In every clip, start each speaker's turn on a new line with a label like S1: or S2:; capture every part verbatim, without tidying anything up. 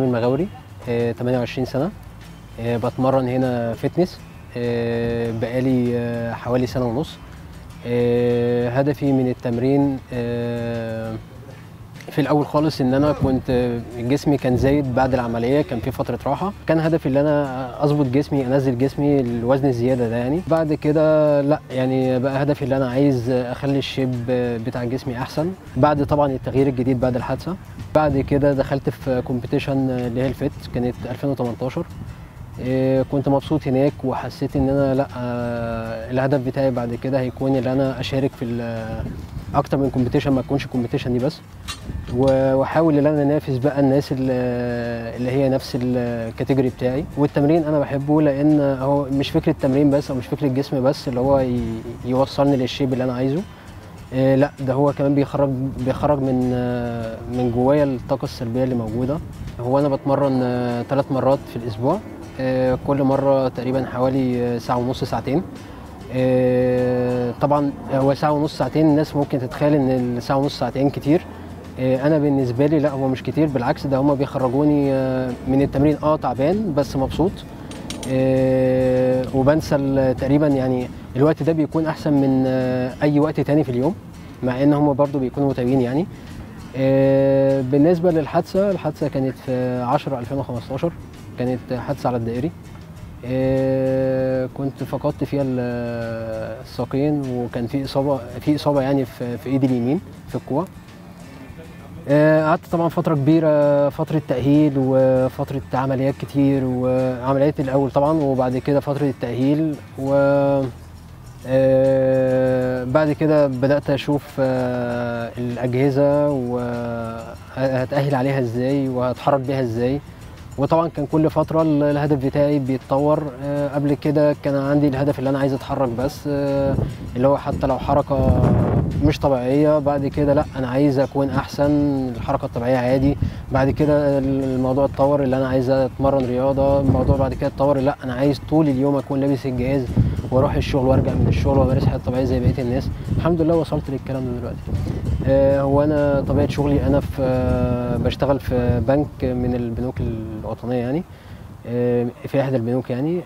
S1: المغاوري، آه، تمانية وعشرين سنة. آه، بتمرن هنا فتنس آه، بقالي آه، حوالي سنة ونص. آه، هدفي من التمرين آه، في الاول خالص ان انا كنت جسمي كان زايد بعد العمليه، كان في فتره راحه. كان هدفي ان انا اظبط جسمي، انزل جسمي الوزن الزياده ده يعني. بعد كده لا يعني بقى هدفي ان انا عايز اخلي الشيب بتاع جسمي احسن بعد طبعا التغيير الجديد بعد الحادثه. بعد كده دخلت في كومبيتيشن اللي هي الفيت، كانت ألفين وتمنتاشر. إيه، كنت مبسوط هناك وحسيت ان انا لا آه، الهدف بتاعي بعد كده هيكون ان انا اشارك في اكتر من كومبيتيشن، ما تكونش كومبيتيشن دي بس، واحاول ان انا انافس بقى الناس اللي اللي هي نفس الكاتيجوري بتاعي. والتمرين انا بحبه لان هو مش فكره تمرين بس او مش فكره جسم بس اللي هو يوصلني للشيب اللي انا عايزه. إيه لا، ده هو كمان بيخرج بيخرج من من جوايا الطاقه السلبيه اللي موجوده. هو انا بتمرن ثلاث مرات في الاسبوع، إيه كل مره تقريبا حوالي ساعه ونص ساعتين. إيه طبعا هو ساعه ونص ساعتين، الناس ممكن تتخيل ان الساعه ونص ساعتين كتير. انا بالنسبه لي لا، هو مش كتير، بالعكس ده هما بيخرجوني من التمرين اه تعبان بس مبسوط. وبنسى تقريبا يعني الوقت ده بيكون احسن من اي وقت تاني في اليوم، مع ان هما برضو بيكونوا متعبين يعني. بالنسبه للحادثه، الحادثه كانت في عشرة ألفين وخمستاشر، كانت حادثه على الدائري. كنت فقدت فيها الساقين، وكان في اصابه في اصابه يعني في ايدي اليمين في الكوع. قعدت طبعا فترة كبيرة، فترة تأهيل وفترة عمليات كتير، وعمليات الأول طبعا وبعد كده فترة التأهيل. و بعد كده بدأت أشوف الأجهزة وهتأهل عليها إزاي وهتحرك بيها إزاي. وطبعا كان كل فترة الهدف بتاعي بيتطور. قبل كده كان عندي الهدف اللي أنا عايز أتحرك بس، اللي هو حتى لو حركة مش طبيعية. بعد كده لا، أنا عايز أكون أحسن، الحركة الطبيعية عادي. بعد كده الموضوع اتطور اللي أنا عايز أتمرن رياضة. الموضوع بعد كده اتطور لا، أنا عايز طول اليوم أكون لابس الجهاز وأروح الشغل وأرجع من الشغل وأمارس حياتي طبيعية زي بقية الناس. الحمد لله وصلت للكلام ده دلوقتي. هو أنا طبيعة شغلي أنا في بشتغل في بنك من البنوك الوطنية يعني، في إحدى البنوك يعني.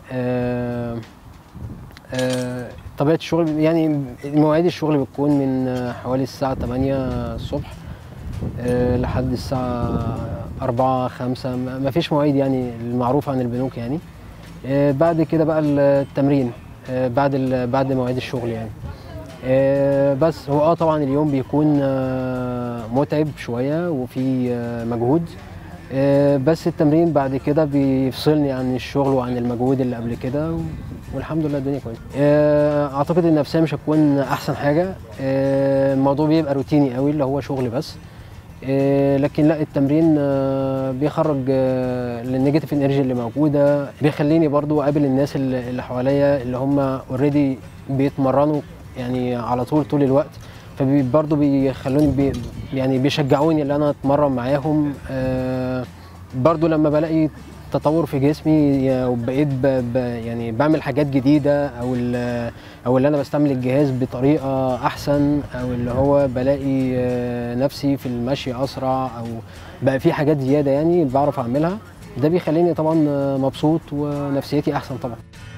S1: طبيعة الشغل يعني مواعيد الشغل بتكون من حوالي الساعة تمانية الصبح لحد الساعة أربعة خمسة، ما فيش مواعيد يعني المعروفة عن البنوك يعني. بعد كده بقى التمرين بعد بعد مواعيد الشغل يعني. بس هو اه طبعا اليوم بيكون متعب شوية وفي مجهود، بس التمرين بعد كده بيفصلني عن الشغل وعن المجهود اللي قبل كده، والحمد لله الدنيا كويسه. اعتقد النفسيه مش هتكون احسن حاجه، الموضوع بيبقى روتيني قوي اللي هو شغل بس. لكن لا، التمرين بيخرج النيجاتيف انرجي اللي موجوده، بيخليني برضو اقابل الناس اللي حواليا اللي هم اوريدي بيتمرنوا يعني على طول طول الوقت، فبرضه بيخلوني بي يعني بيشجعوني ان انا اتمرن معاهم. آه برضه لما بلاقي تطور في جسمي وبقيت يعني بعمل حاجات جديده، او او اللي انا بستعمل الجهاز بطريقه احسن، او اللي هو بلاقي آه نفسي في المشي اسرع، او بقى في حاجات زياده يعني بعرف اعملها، ده بيخليني طبعا مبسوط ونفسيتي احسن طبعا.